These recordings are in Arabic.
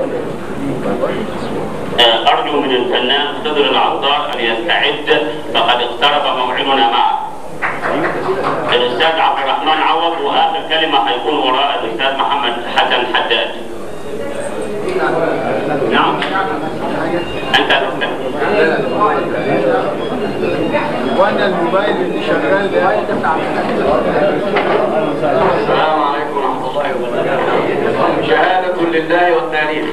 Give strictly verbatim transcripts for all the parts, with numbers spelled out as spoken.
أرجو من الفنان خضر العطار أن يستعد فقد اقترب موعدنا معه. الأستاذ عبد الرحمن عوض، وآخر كلمة هيكون وراء الأستاذ محمد حسن حداد. نعم. أنت تستمع. وانا الموبايل اللي شغال ده. السلام عليكم ورحمة الله وبركاته. شهادة لله والتاريخ.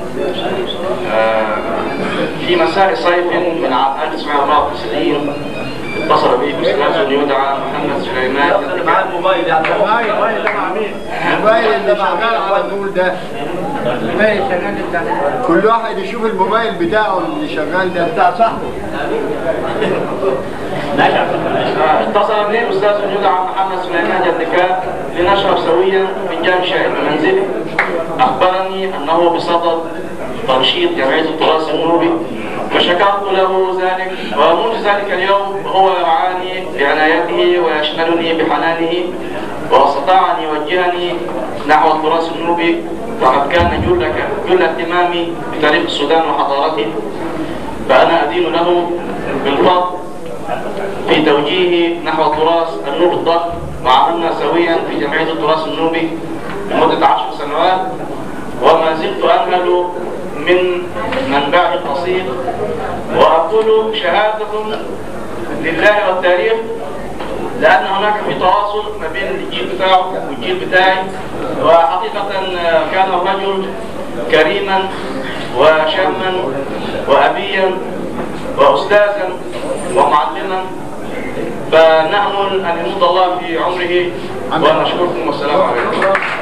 آه في مساء صيف من عام ألف وتسعمائة وأربعة وتسعين اتصل بي أستاذ يدعى محمد سليمان. معاه الموبايل يعني. الموبايل الموبايل ده مع مين؟ الموبايل اللي شغال على طول ده. الموبايل شغال بتاع كل واحد يشوف الموبايل بتاعه اللي شغال ده بتاع صاحبه. اتصل بي أستاذ يدعى محمد سليمان جدكا لنشرب سويا فنجان شاي بمنزله. أخبرني أنه بصدد تنشيط جمعية التراث النوبي، فشكرت له ذلك، ومنذ ذلك اليوم هو يرعاني بعنايته ويشملني بحنانه، واستطاع أن يوجهني نحو التراث النوبي، فقد كان جل جل اهتمامي بتاريخ السودان وحضارته، فأنا أدين له بالفضل في توجيهي نحو التراث النوبي الضخم، وعملنا سويا في جمعية التراث النوبي لمدة عشر سنوات، وما زلت أنهل من منبعه القصير، وأقول شهادة لله والتاريخ، لأن هناك في تواصل ما بين الجيل بتاعه والجيل بتاعي، وحقيقة كان الرجل كريما وشاما وأبيا وأستاذا ومعلما، فنأمل أن يمد الله في عمره، ونشكركم والسلام عليكم.